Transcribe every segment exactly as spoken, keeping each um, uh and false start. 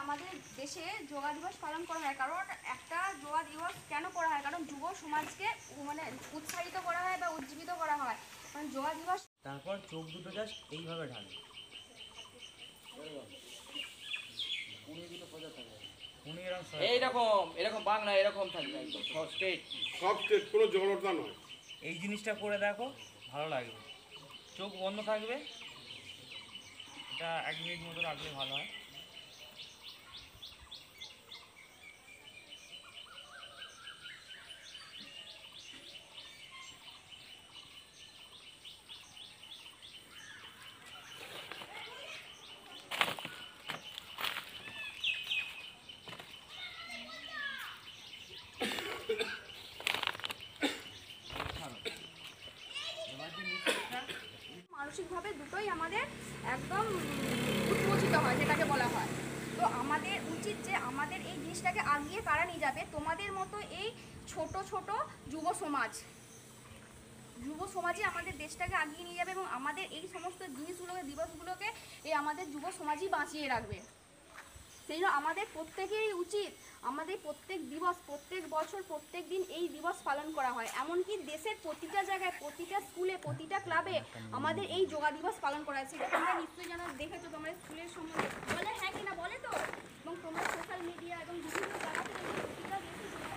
আমাদের দেশে যোগা দিবস পালন করা হয়, কারণ একটা যোগা দিবস কেন করা হয়, কারণ যুব সমাজকে মানে উৎসাহিত করা হয় বা উজ্জীবিত করা হয়। কারণ যোগা দিবস তারপর চোখ দুটো জাস্ট এইভাবে ঢালে। উনি এরকম সহায়- এইরকম এরকম বাংলা এরকম থাকবে একদম সব স্ট্রেট। সব স্টেট, কোনো জড়তা নয়। এই জিনিসটা করে দেখো, ভালো লাগবে। চোখ বন্ধ থাকবে, এটা এক মিনিট মতো রাখলে ভালো হয়। মানসিকভাবে দুটোই আমাদের একদম উন্মোচিত হয়, যেটাকে বলা হয়। তো আমাদের উচিত যে আমাদের এই জিনিসটাকে আগিয়ে কারা নিয়ে যাবে, তোমাদের মতো এই ছোট ছোট যুব সমাজ যুব সমাজই আমাদের দেশটাকে আগিয়ে নিয়ে যাবে, এবং আমাদের এই সমস্ত জিনিসগুলোকে, দিবসগুলোকে এই আমাদের যুব সমাজই বাঁচিয়ে রাখবে। সেই জন্য আমাদের প্রত্যেকেরই উচিত আমাদের প্রত্যেক দিবস, প্রত্যেক বছর, প্রত্যেক দিন এই দিবস পালন করা হয়। এমনকি দেশের প্রতিটা জায়গায়, প্রতিটা স্কুলে, প্রতিটা ক্লাবে আমাদের এই যোগা দিবস পালন করা হয়েছে। তোমরা নিশ্চয়ই জানো, দেখেছো তোমরা স্কুলের সম্বন্ধে, বলে হ্যাঁ কিনা বলে তো, এবং তোমরা সোশ্যাল মিডিয়া এবং বিভিন্ন জায়গা থেকে প্রতিটা দেশে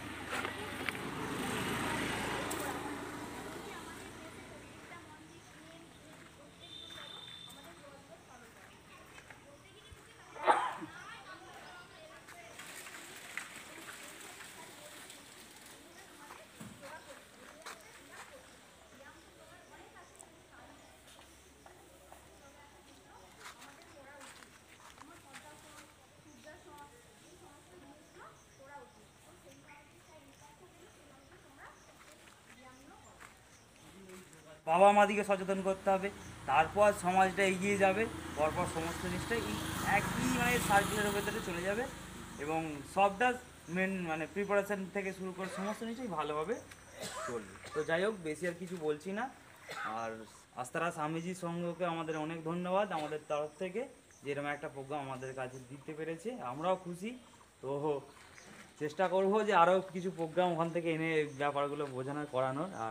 বাবা মাদিকে সচেতন করতে হবে, তারপর সমাজটা এগিয়ে যাবে, পরপর সমস্ত জিনিসটা এই একই মানে সার্কেলের ভেতরে চলে যাবে, এবং সবটা মেন মানে প্রিপারেশান থেকে শুরু করে সমস্ত জিনিসই ভালোভাবে চলবে। তো যাই হোক, বেশি আর কিছু বলছি না। আর আস্তারা স্বামীজির সঙ্গকে আমাদের অনেক ধন্যবাদ আমাদের তরফ থেকে, যে এরকম একটা প্রোগ্রাম আমাদের কাছে দিতে পেরেছে, আমরাও খুশি। তো চেষ্টা করব যে আরও কিছু প্রোগ্রাম ওখান থেকে এনে ব্যাপারগুলো বোঝানোর, করানোর। আর